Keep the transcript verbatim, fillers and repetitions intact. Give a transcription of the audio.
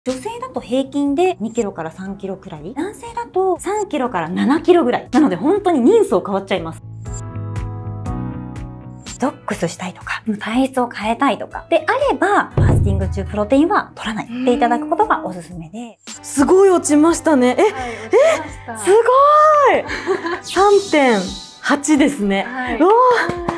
女性だと平均でにキロからさんキロくらい、男性だとさんキロからななキロぐらい。なので本当に人相変わっちゃいます。デトックスしたいとか、体質を変えたいとかであれば、ファスティング中プロテインは取らないっていただくことがおすすめで。 すごい落ちましたね。え、はい、え、すごい !さんてんはち ですね。はい、うわー